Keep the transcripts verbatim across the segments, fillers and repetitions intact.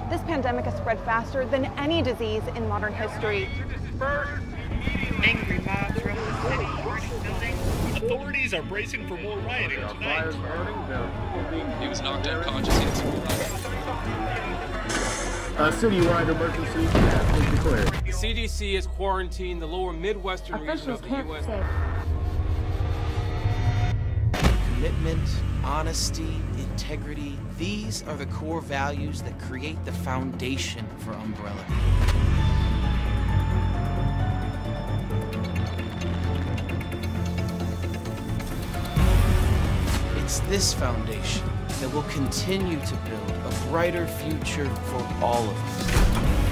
This pandemic has spread faster than any disease in modern history. Angry mobs roam the city, burning buildings. Authorities are bracing for more rioting tonight. He was knocked unconscious. He had severe A citywide emergency has been declared. The C D C has quarantined the lower Midwestern region of the U S Commitment, honesty, integrity, these are the core values that create the foundation for Umbrella. It's this foundation that will continue to build a brighter future for all of us.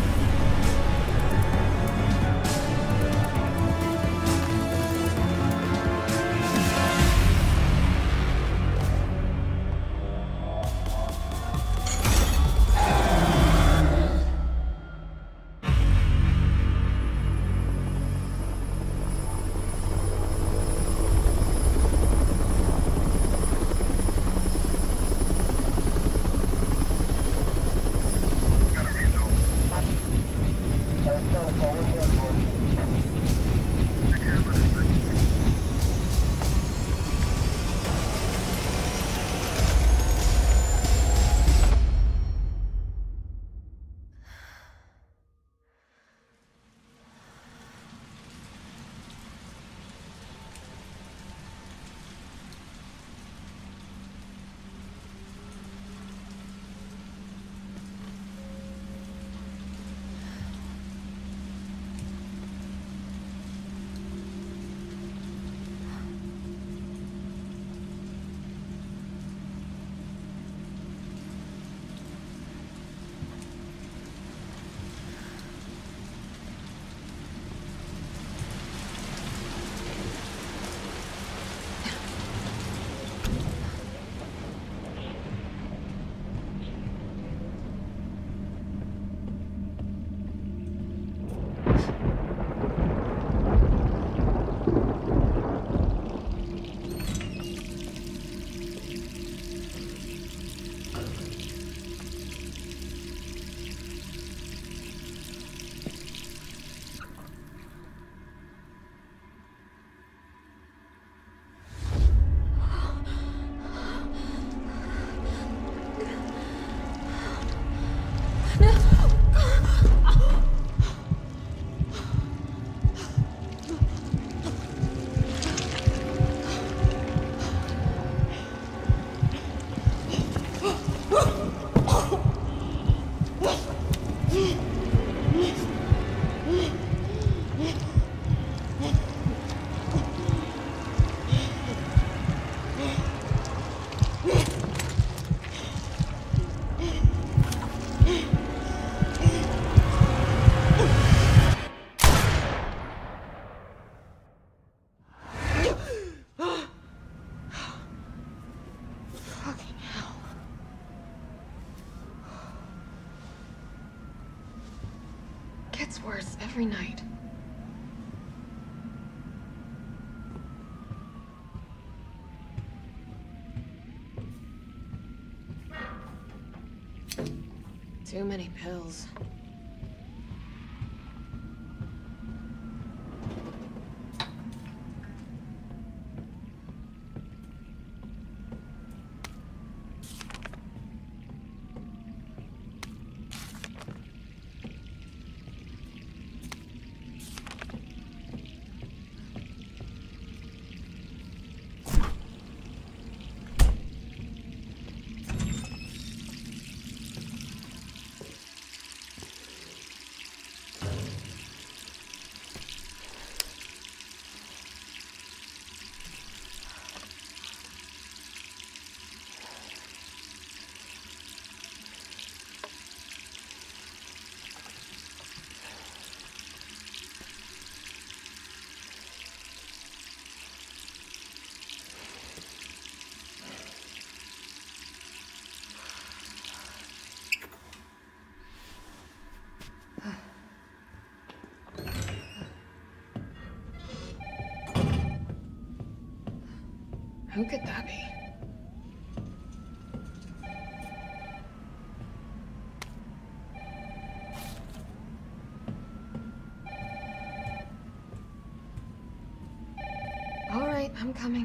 Gets worse every night. Too many pills. Who could that be? I'm coming.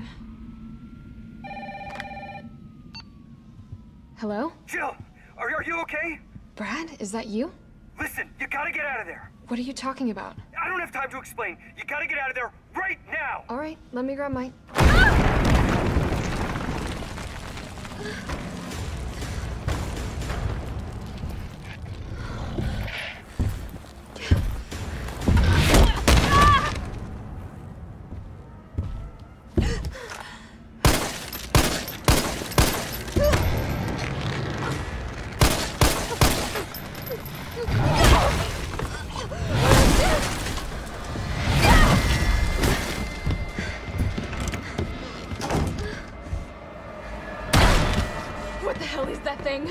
Hello? Jill, are, are you okay? Brad, is that you? Listen, you gotta get out of there. What are you talking about? I don't have time to explain. You gotta get out of there right now. All right, let me grab my... What the hell is that thing?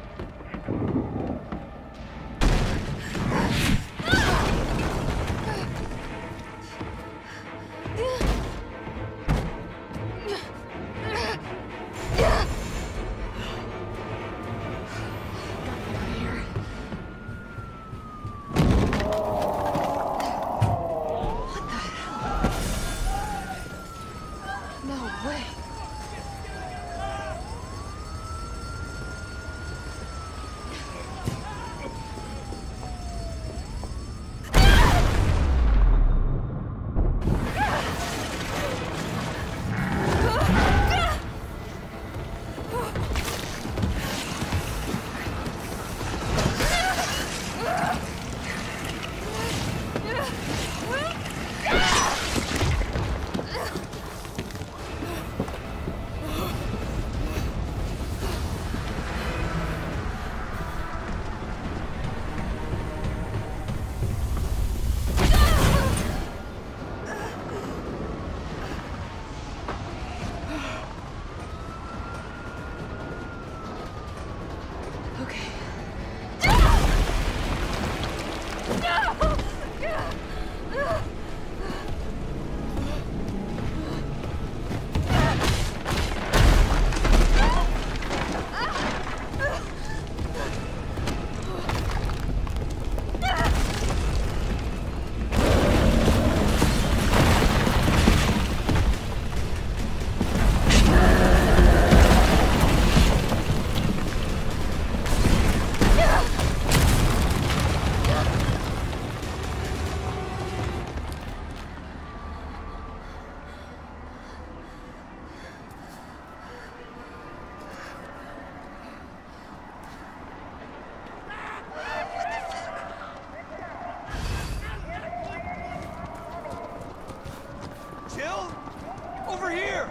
Jill? Over here!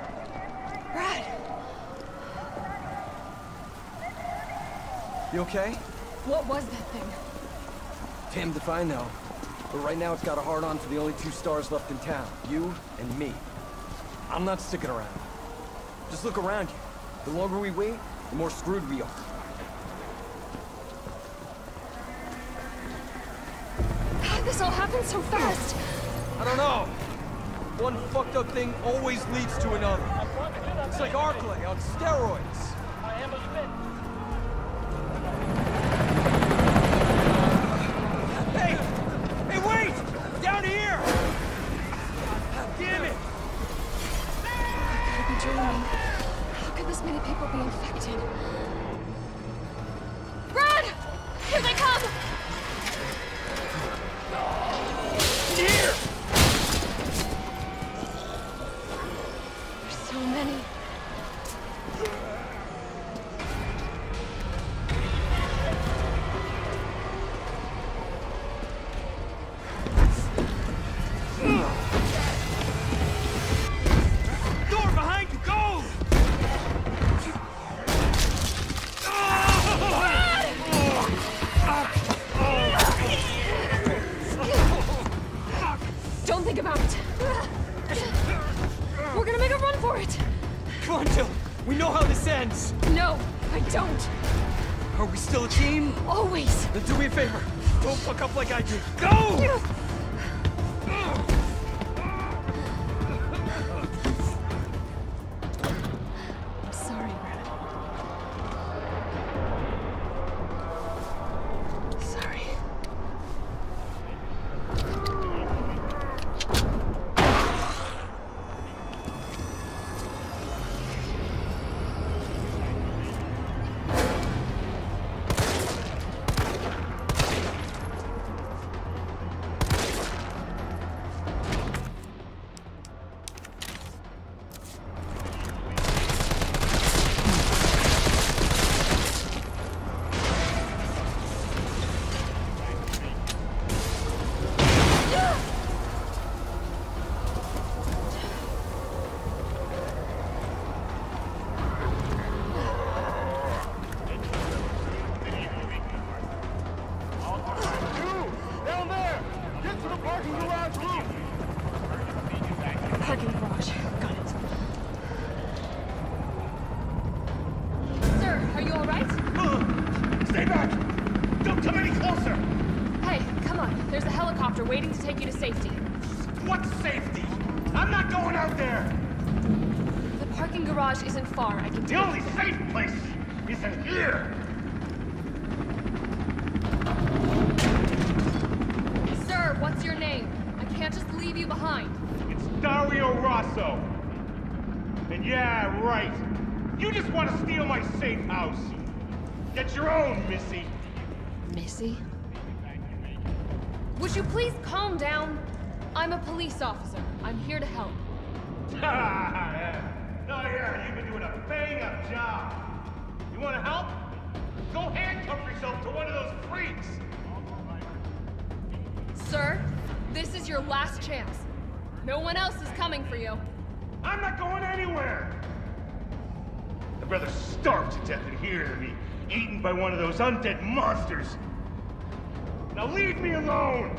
Brad! You okay? What was that thing? Damned if I know. But right now it's got a hard-on for the only two stars left in town. You and me. I'm not sticking around. Just look around you. The longer we wait, the more screwed we are. God, this all happened so fast! I don't know. One fucked up thing always leads to another. It's like Arklay on steroids. Hey! Hey, wait! Down here! Damn it! I could be dreaming. How could this many people be infected? Brad! Here they come! Here! There's so many. Door behind you, go! Don't think about it. We're gonna make a run for it. Come on, Jill. We know how this ends. No, I don't. Are we still a team? Always. Then do me a favor. Don't fuck up like I did. Go! I'm sorry, Brad. Sorry. to the parking garage roof! Parking garage. Got it. Sir, are you alright? Uh, stay back! Don't come any closer! Hey, come on. There's a helicopter waiting to take you to safety. What safety? I'm not going out there! The parking garage isn't far, I can The tell. only safe place is in here! Sir, what's your name? I can't just leave you behind. It's Dario Rosso. And yeah, right. You just want to steal my safe house. Get your own, Missy. Missy? Would you please calm down? I'm a police officer. I'm here to help. Oh yeah, you've been doing a bang-up job. You want to help? Go handcuff yourself to one of those freaks. Sir, this is your last chance. No one else is coming for you. I'm not going anywhere. I'd rather starve to death than here than be eaten by one of those undead monsters. Now leave me alone.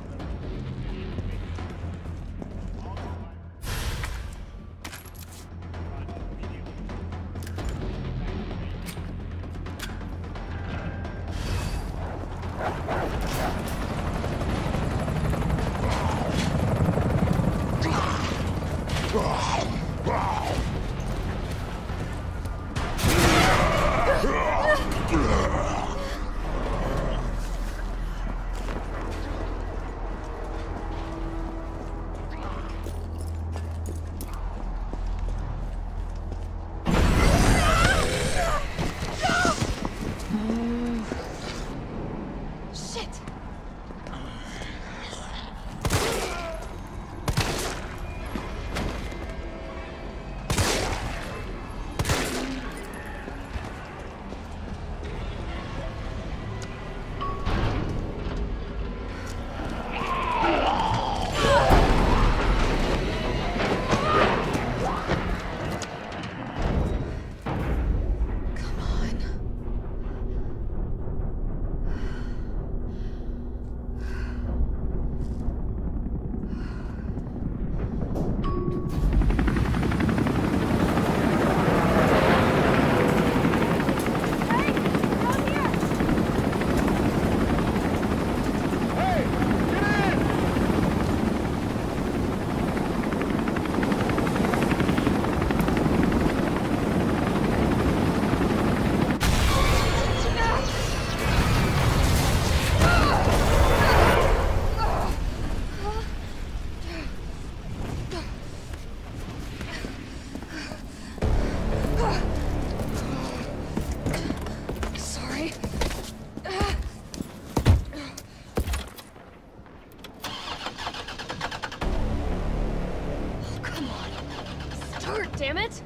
Damn it!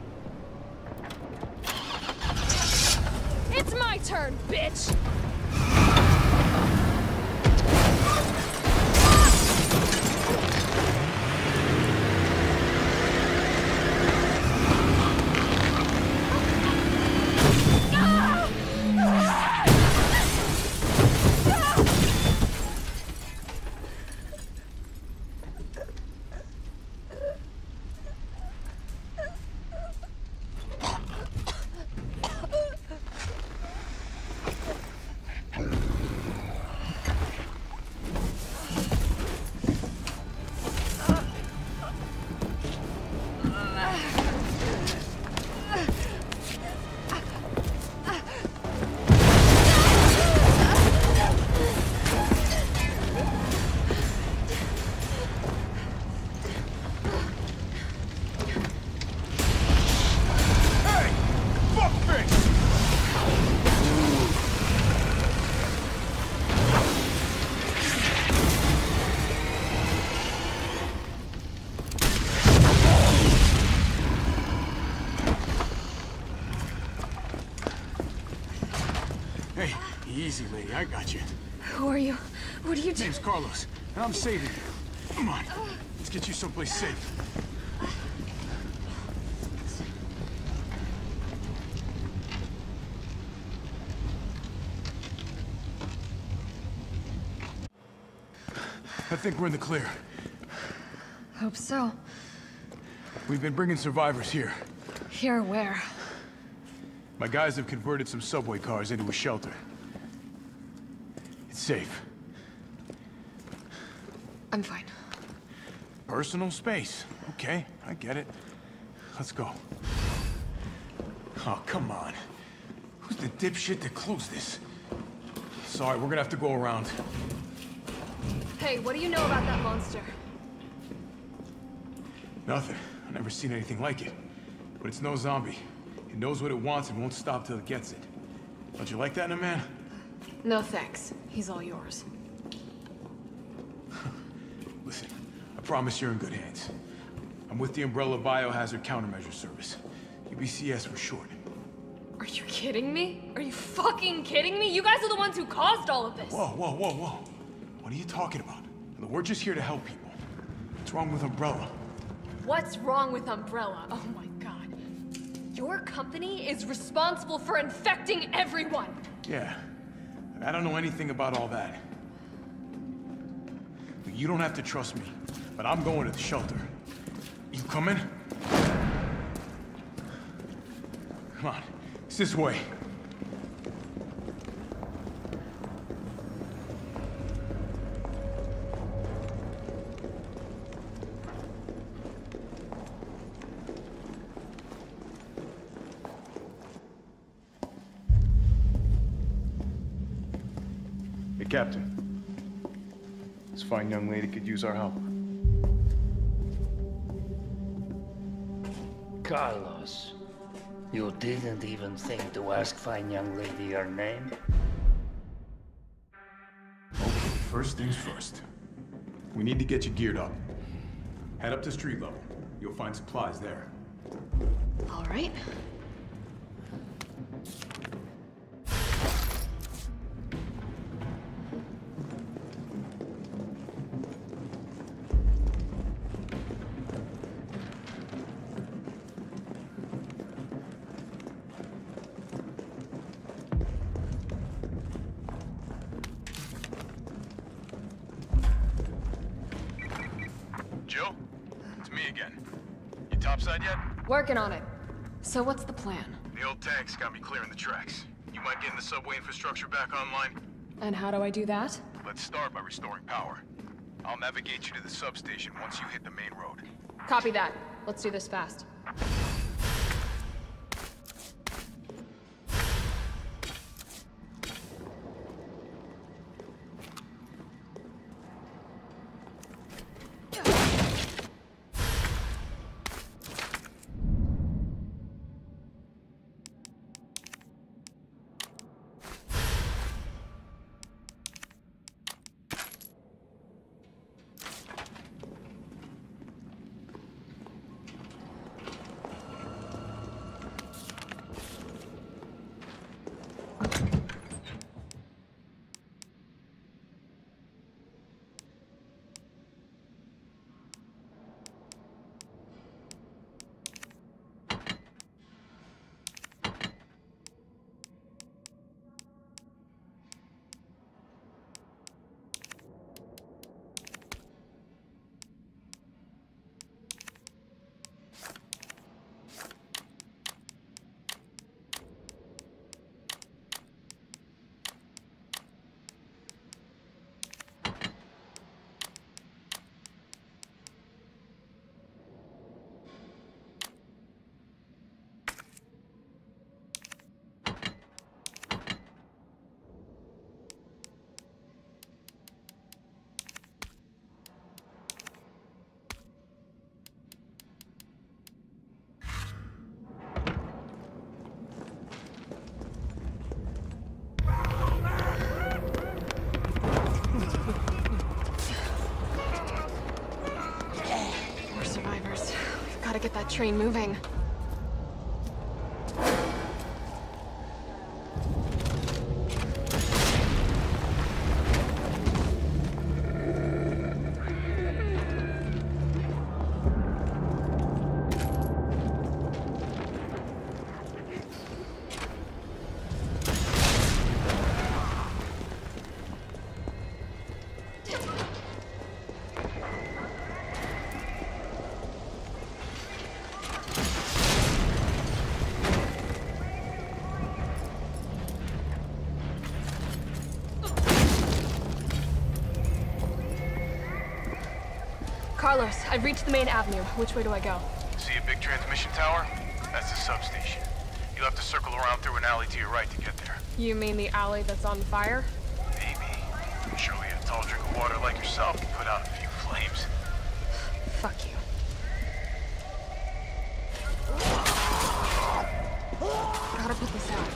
It's my turn, bitch! Easy, lady. I got you. Who are you? What are you doing? Name's Carlos, and I'm saving you. Come on. Let's get you someplace safe. I think we're in the clear. Hope so. We've been bringing survivors here. Here where? My guys have converted some subway cars into a shelter. It's safe. I'm fine. Personal space. Okay, I get it. Let's go. Oh, come on. Who's the dipshit that closed this? Sorry, we're gonna have to go around. Hey, what do you know about that monster? Nothing. I've never seen anything like it. But it's no zombie. It knows what it wants and won't stop till it gets it. Don't you like that in a man? No thanks. He's all yours. Listen, I promise you're in good hands. I'm with the Umbrella Biohazard Countermeasure Service. U B C S for short. Are you kidding me? Are you fucking kidding me? You guys are the ones who caused all of this! Whoa, whoa, whoa, whoa. What are you talking about? We're just here to help people. What's wrong with Umbrella? What's wrong with Umbrella? Oh my god. Your company is responsible for infecting everyone! Yeah. I don't know anything about all that. You don't have to trust me, but I'm going to the shelter. You coming? Come on. It's this way. Hey, Captain. This fine young lady could use our help. Carlos, you didn't even think to ask fine young lady her name? Okay, first things first. We need to get you geared up. Head up to street level. You'll find supplies there. All right. Jill? It's me again. You topside yet? Working on it. So what's the plan? The old tanks got me clearing the tracks. You mind getting the subway infrastructure back online? And how do I do that? Let's start by restoring power. I'll navigate you to the substation once you hit the main road. Copy that. Let's do this fast. Gotta get that train moving. Carlos, I've reached the main avenue. Which way do I go? See a big transmission tower? That's the substation. You'll have to circle around through an alley to your right to get there. You mean the alley that's on fire? Maybe. Surely a tall drink of water like yourself can put out a few flames. Fuck you. Gotta put this out.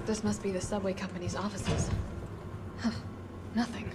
This must be the subway company's offices. Huh. Nothing.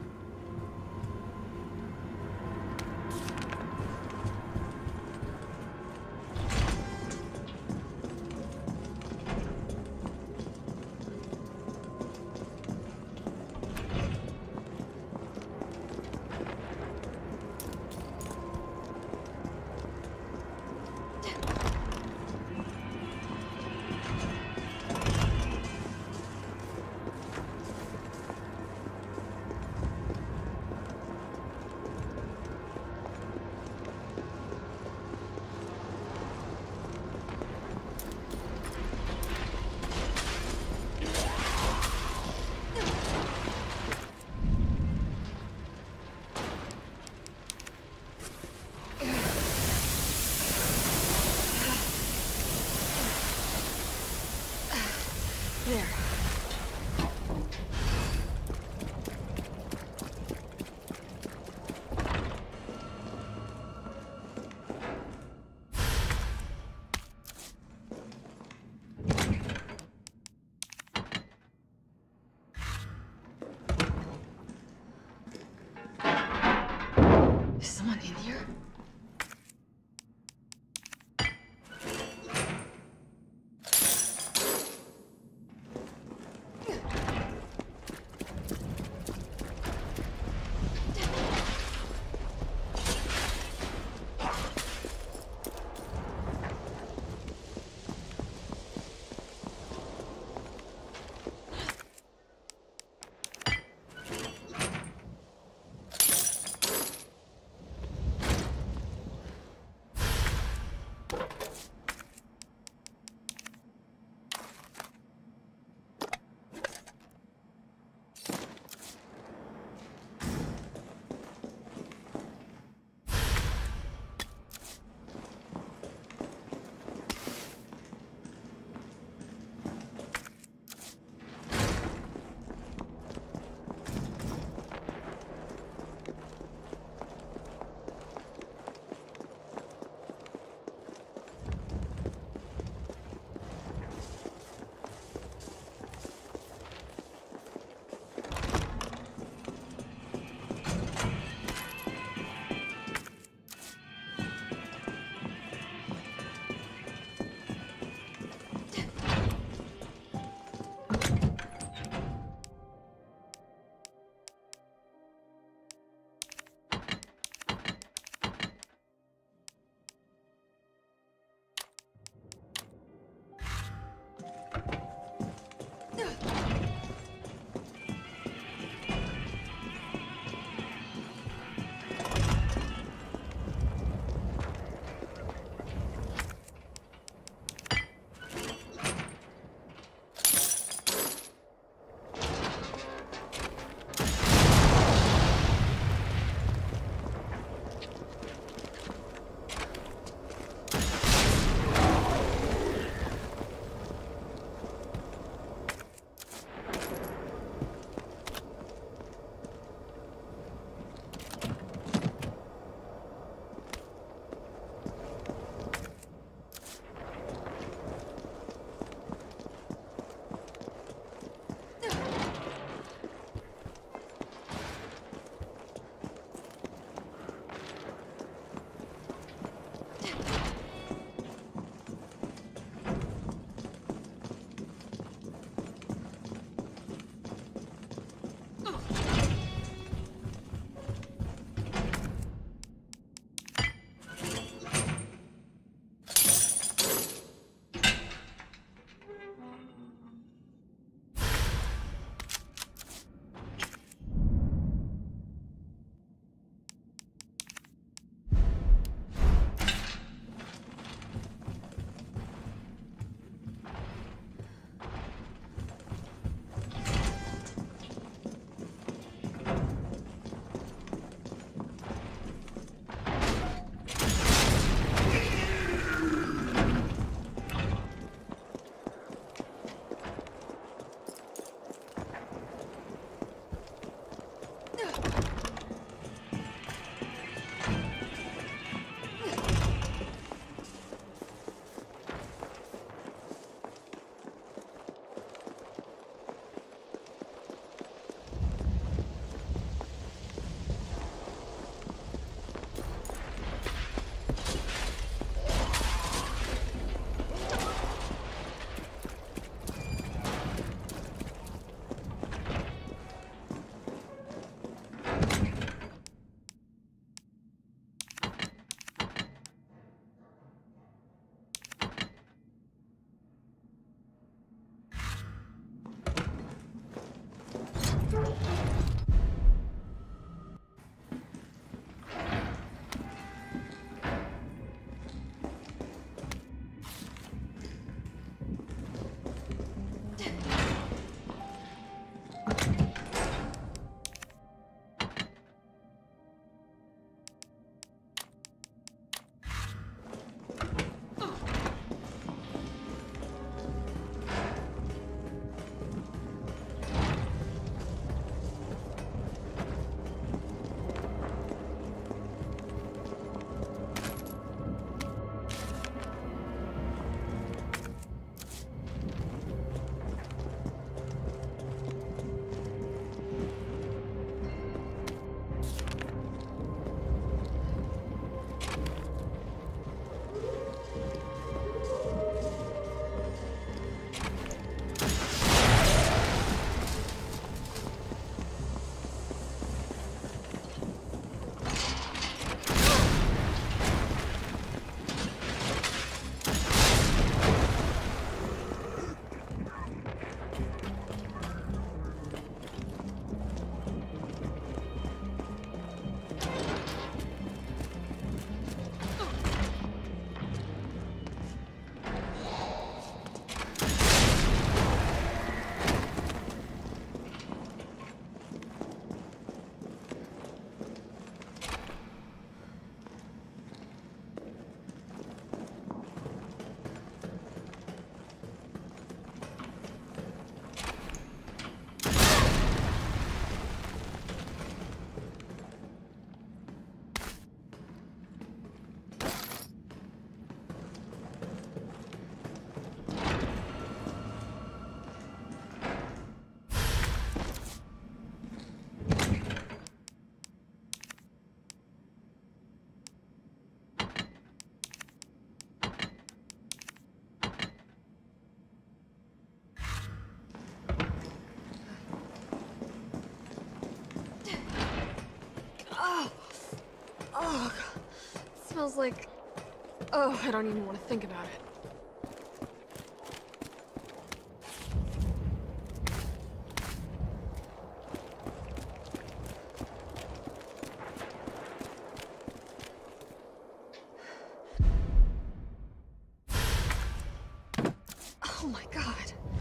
There. Is someone in here? smells like... Oh, I don't even want to think about it. Oh my god.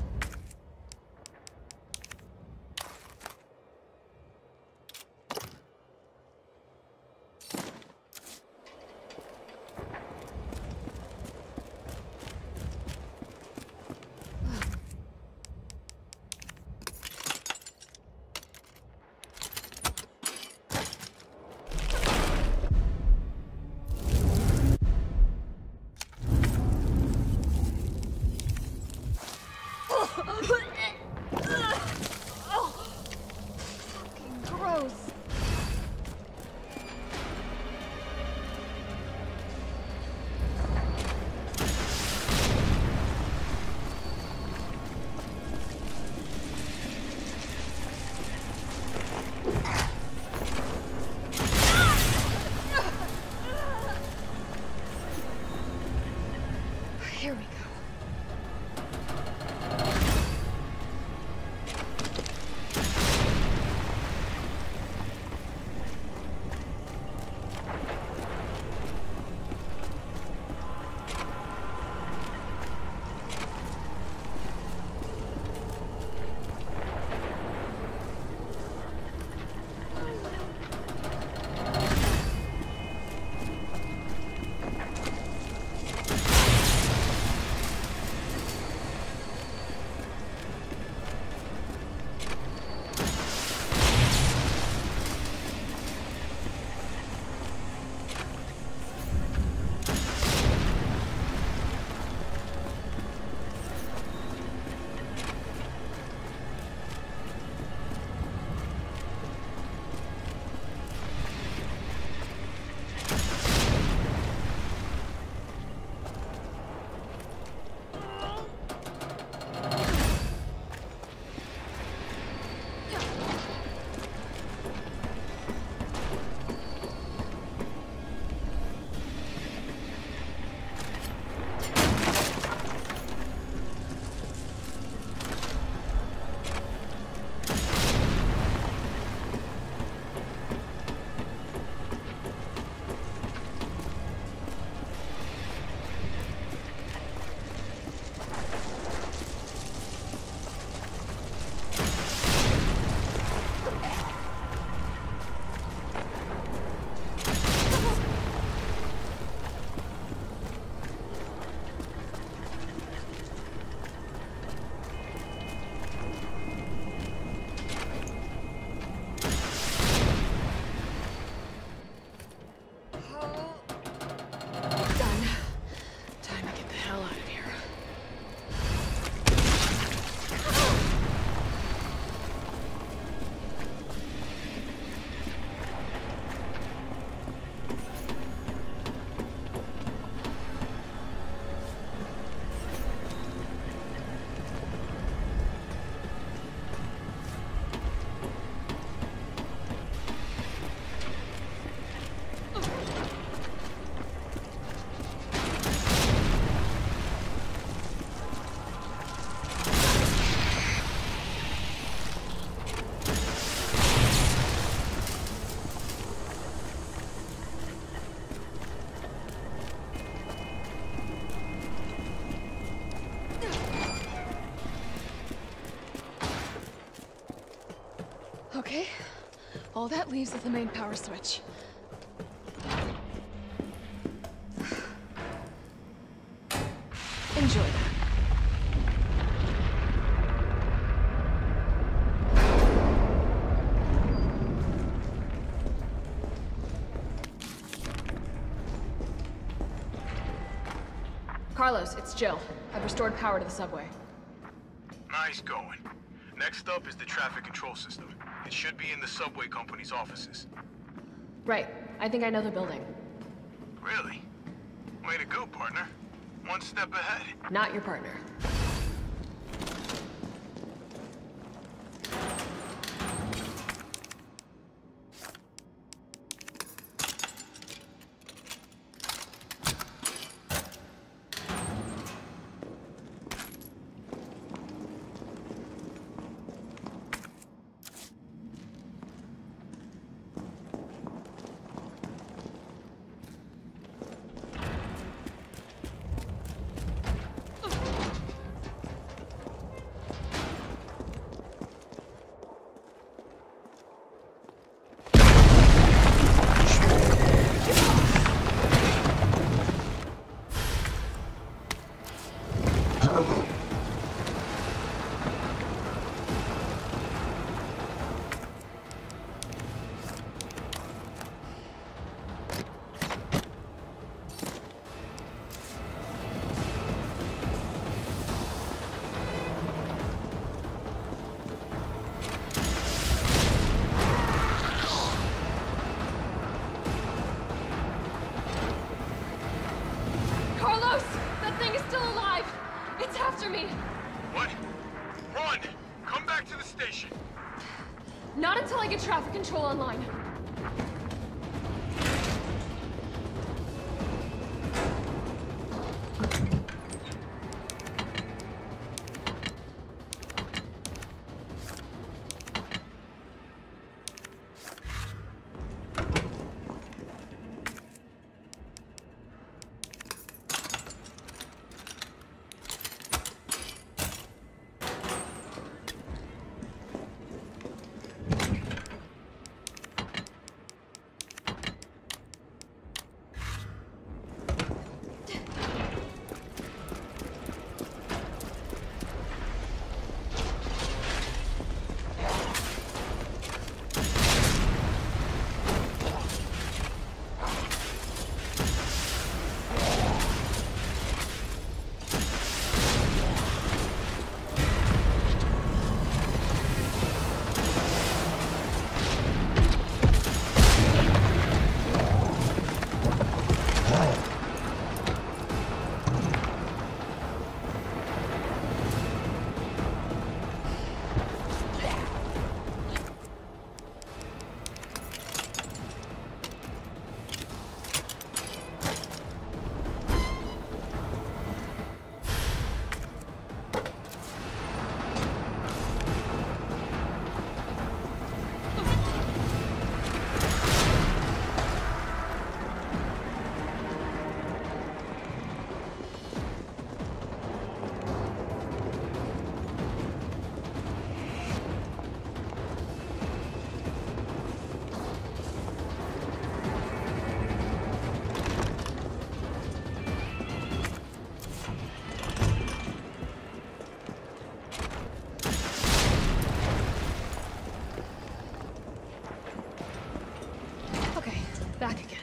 Here we go. Okay, all that leaves is the main power switch. Enjoy that. Carlos, it's Jill. I've restored power to the subway. Nice going. Next up is the traffic control system. It should be in the subway company's offices. Right. I think I know the building. Really? Way to go, partner. One step ahead. Not your partner. traffic control online. Back again.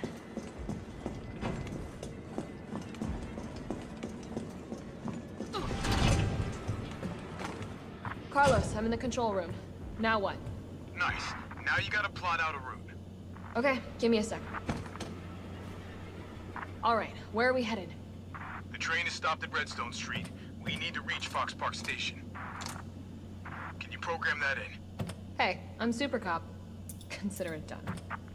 Carlos, I'm in the control room. Now what? Nice. Now you gotta plot out a route. Okay, give me a second. All right, where are we headed? The train is stopped at Redstone Street. We need to reach Fox Park Station. Can you program that in? Hey, I'm Super Cop. Consider it done.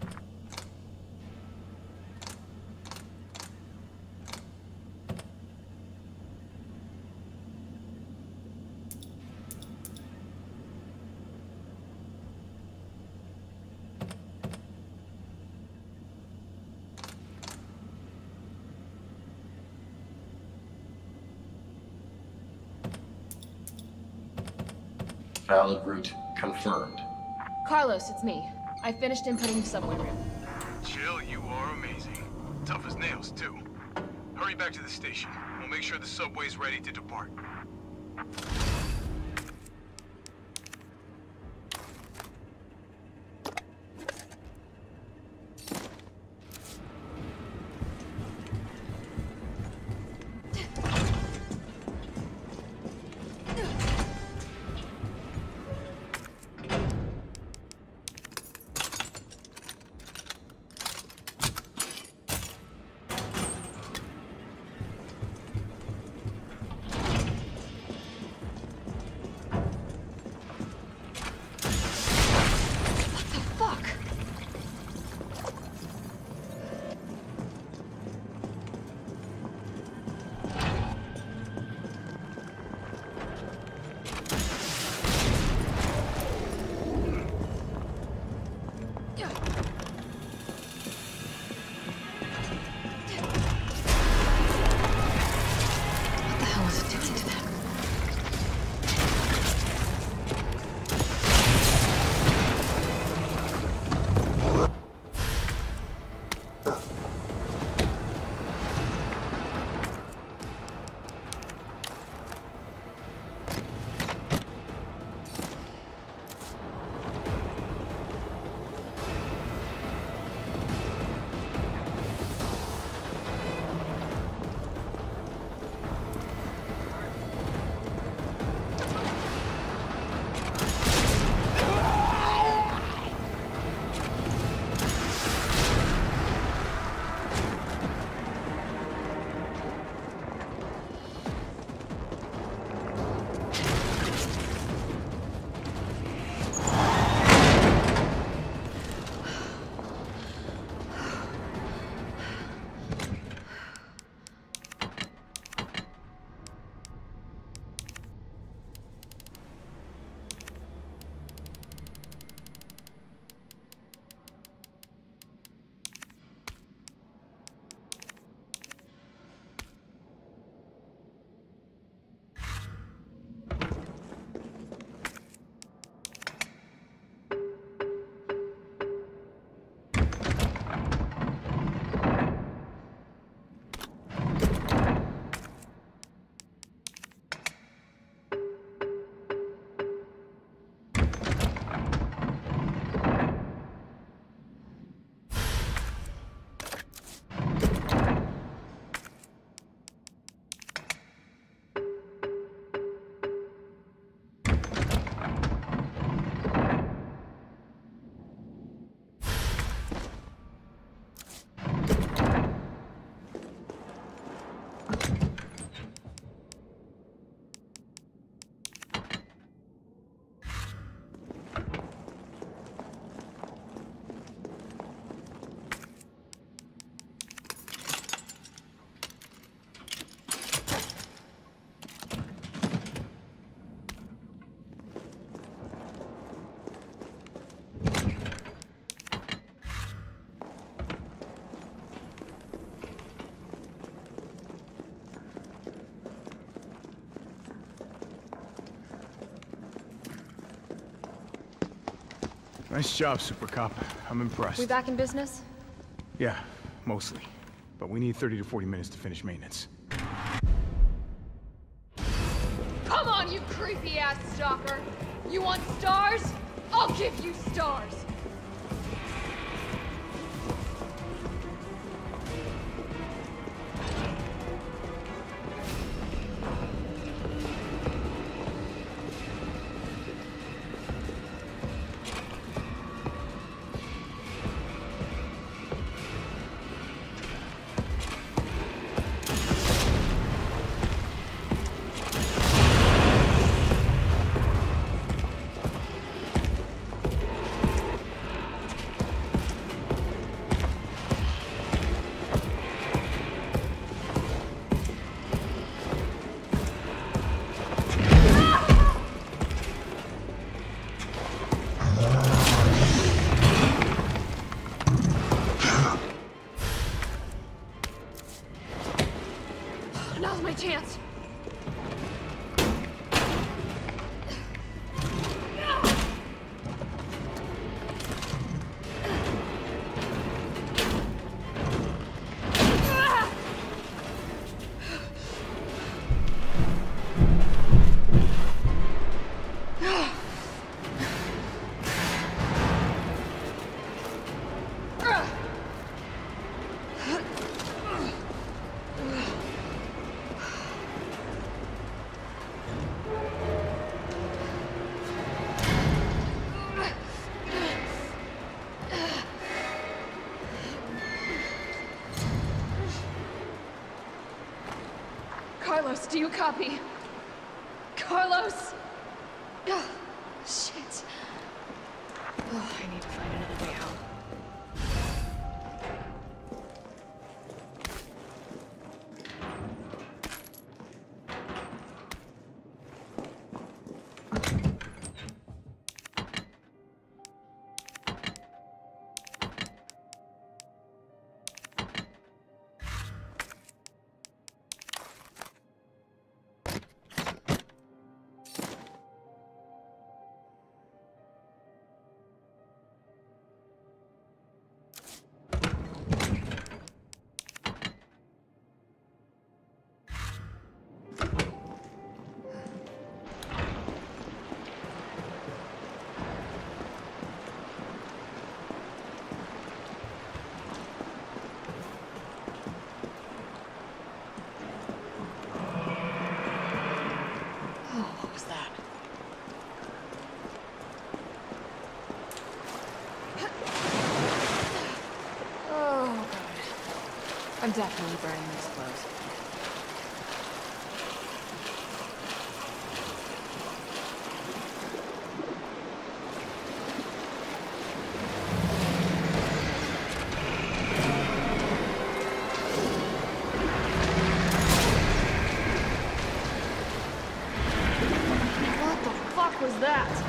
Valid route confirmed. Carlos, it's me. I finished inputting the subway route. Jill, you are amazing. Tough as nails, too. Hurry back to the station. We'll make sure the subway's ready to depart. Nice job, Super Cop. I'm impressed. We back in business? Yeah, mostly. But we need thirty to forty minutes to finish maintenance. Come on, you creepy-ass stalker! You want stars? I'll give you stars! Now's my chance. Carlos, do you copy? Carlos! Oh, shit. Oh, I need to find another way out. I'm definitely burning these clothes. What the fuck was that?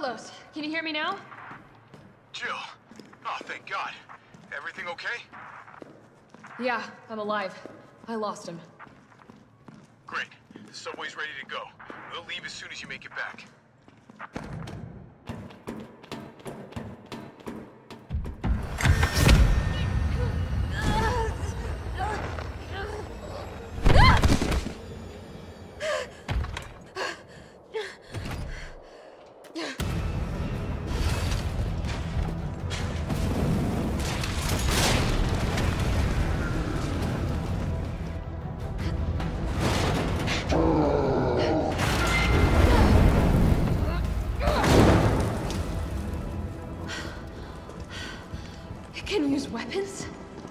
Carlos, can you hear me now? Jill. Oh, thank God. Everything okay? Yeah, I'm alive. I lost him. Great. The subway's ready to go. We'll leave as soon as you make it back. Can use weapons?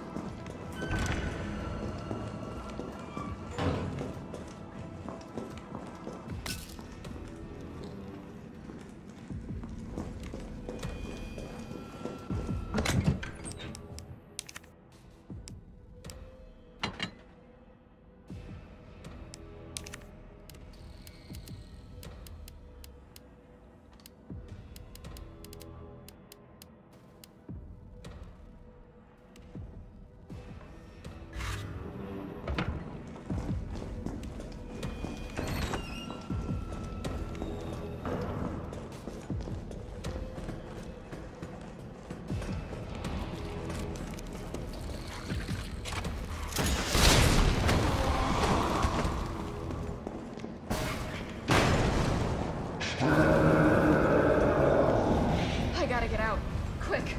I gotta get out. Quick.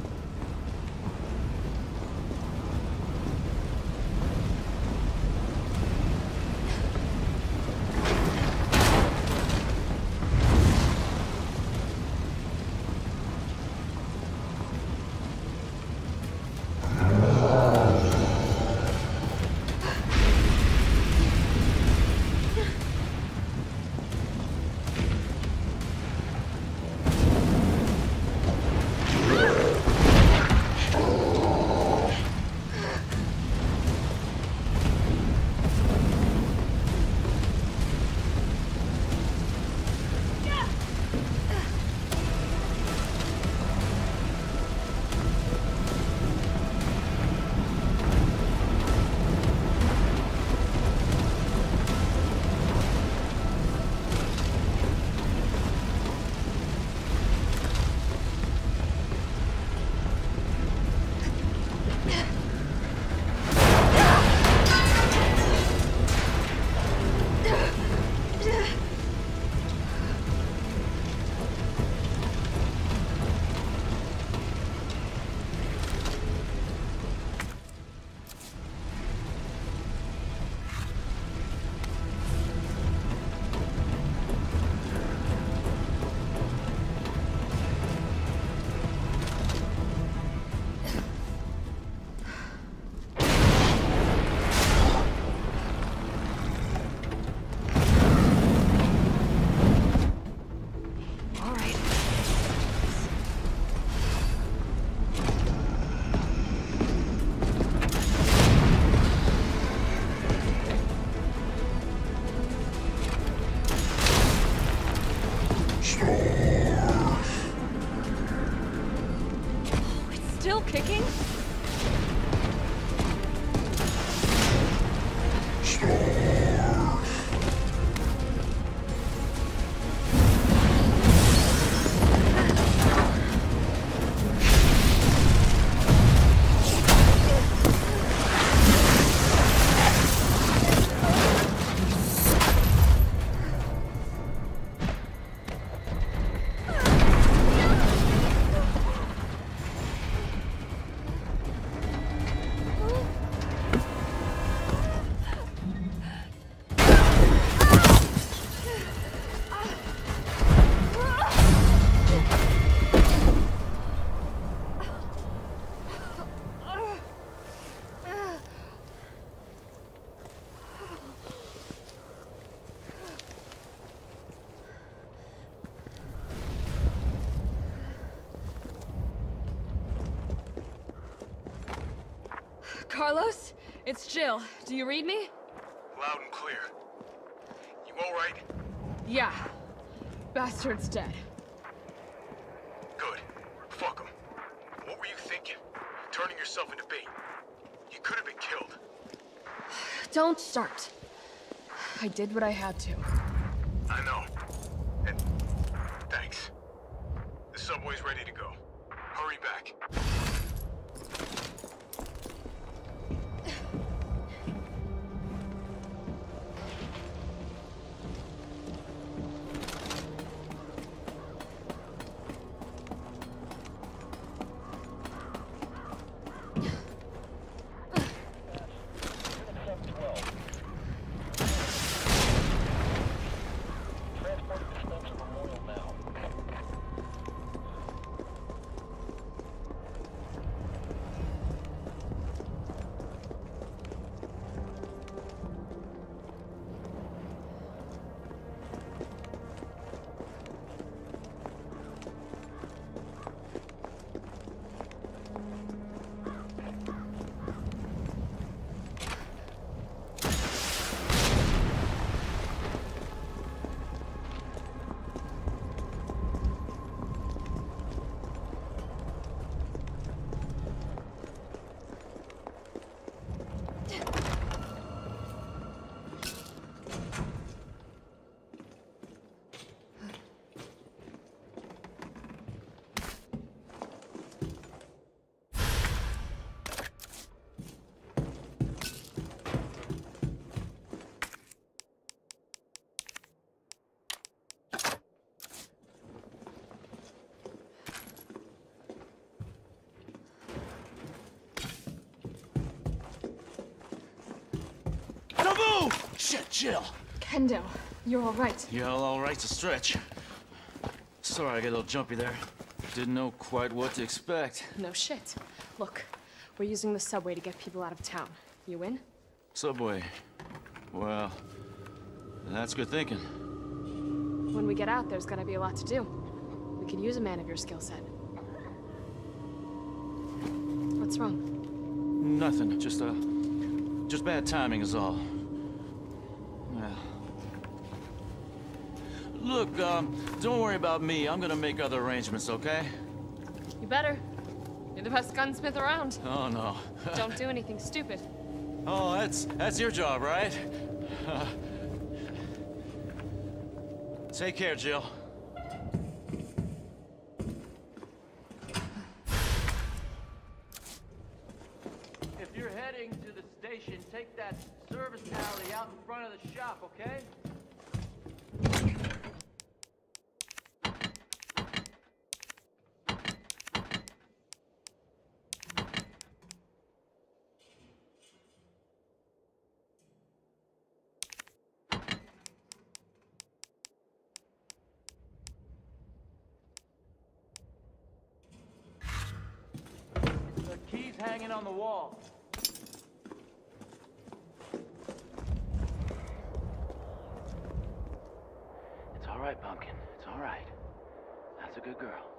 Still kicking? Carlos, it's Jill. Do you read me? Loud and clear. You all right? Yeah. Bastard's dead. yourself into bait. You could have been killed. Don't start. I did what I had to. I know. And thanks. The subway's ready to go. Hurry back. Shit, Jill! Kendo, you're all right. Yeah, all right's a stretch. Sorry I got a little jumpy there. Didn't know quite what to expect. No shit. Look, we're using the subway to get people out of town. You in? Subway. Well, that's good thinking. When we get out, there's gonna be a lot to do. We could use a man of your skill set. What's wrong? Nothing. Just, uh... just bad timing is all. Well... Look, um, don't worry about me. I'm gonna make other arrangements, okay? You better. You're the best gunsmith around. Oh, no. Don't do anything stupid. Oh, that's... that's your job, right? Take care, Jill. If you're heading to the station, take that service alley out in front of the shop, okay? The key's hanging on the wall. It's all right, Pumpkin. It's all right. That's a good girl.